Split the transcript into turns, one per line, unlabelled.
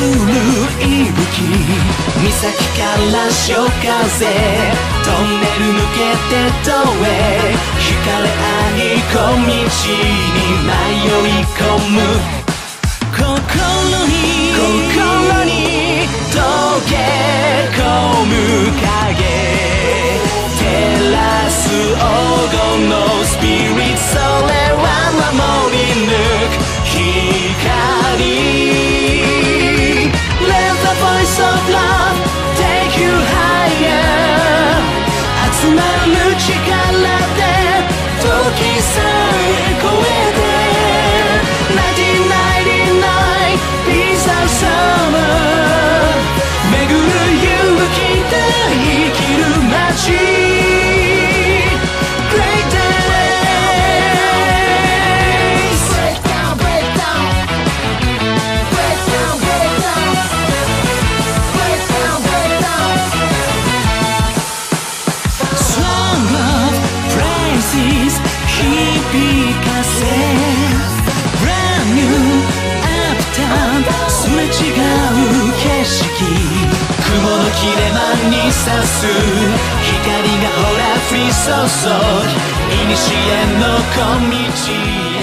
息岬から潮風トンネル抜けて遠へ惹かれ合い小道に迷い込む心に溶け込む影照らす黄金のスピリッツそれは守り抜く光 Let the voice of love take you higher 集まる力で時さえ超えて1999 Peace and Summer 巡る勇気で生きる街 Great days Break down, break down Break down, break down Break down, break down Song of praises 響かせ Brand new after すれ違う景色雲の切れ間に差す光がほら降り注ぐ古の小道